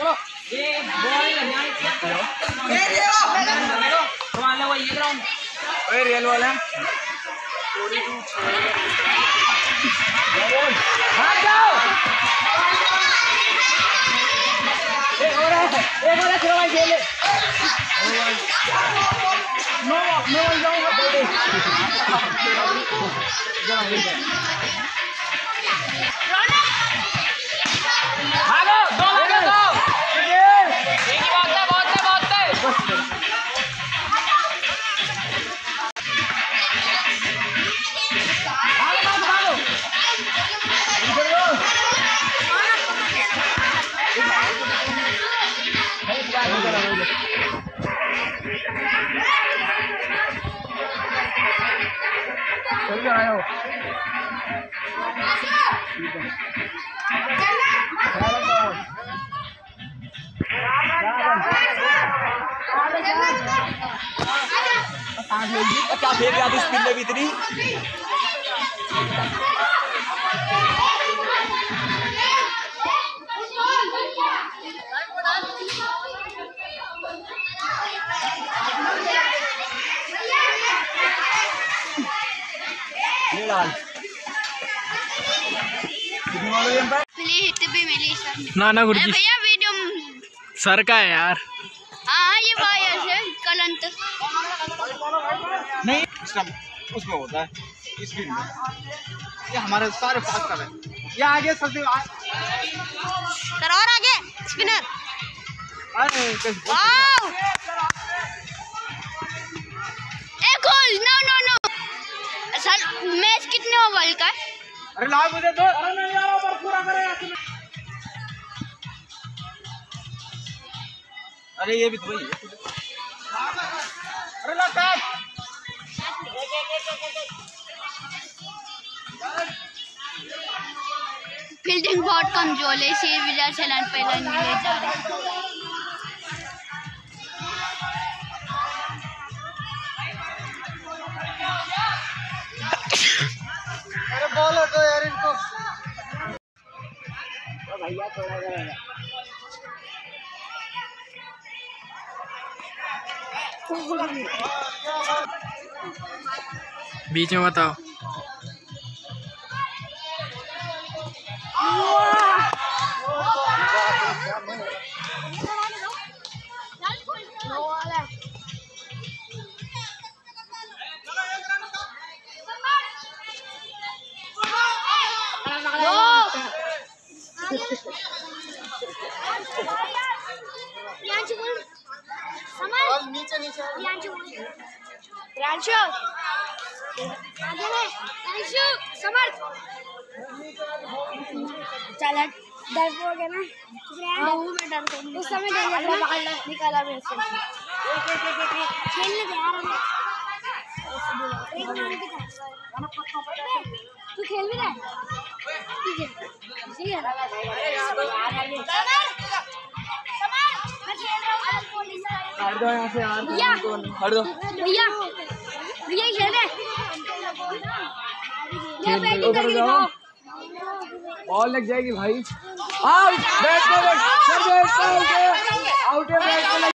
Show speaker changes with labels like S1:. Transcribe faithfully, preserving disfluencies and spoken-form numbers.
S1: ये बॉल यहाँ करो वाला वो ये ग्राउंड ओए रियल वाला भाग जाओ ए हो रहा है एक वाला चलो भाई खेले नो नो जाओ भागो दो भागो दो एक ही बात है बहुत है बहुत है भागो भागो इधर लो चल जा आयो क्या फेर गया थी स्पिन में भी इतनी
S2: ना ना गुरुजी
S3: भैया वीडियो
S2: सर का है यार।
S3: हाँ ये वायर है कलंत
S1: नहीं उसमें होता है स्पिन में ये हमारे सारे पास कर रहे हैं ये आगे सबसे
S3: करो और आगे स्पिनर
S1: अरे
S3: वाओ एक गोल no no no sir match कितने ओवर का है?
S1: अरे लाओ मुझे दो अरे नहीं यार ओवर पूरा करे अरे ये भी तो वही है अरे ला कैच
S3: फील्डिंग बहुत कमजोर है इसी वजह से रन पे रन नहीं ले जा रहे।
S1: अरे बॉल हटो यार इनको भैया थोड़ा करेगा
S2: बीच में बताओ
S1: नीचे नीचे
S3: प्रांशु आगे ले प्रांशु समर्थ चल डर हो गया ना बहु में डर उस समय डर लग रहा बाहर निकाला मेरे से खेलने दे यार तू खेल भी रहा है ठीक है ठीक है
S1: हट दो यहाँ से यार
S3: भैया
S1: हट दो
S3: भैया भैया खेल रहे ये बैटिंग करके दिखाओ
S1: बॉल लग जाएगी भाई आउट बैट पे बैट आउट है बैट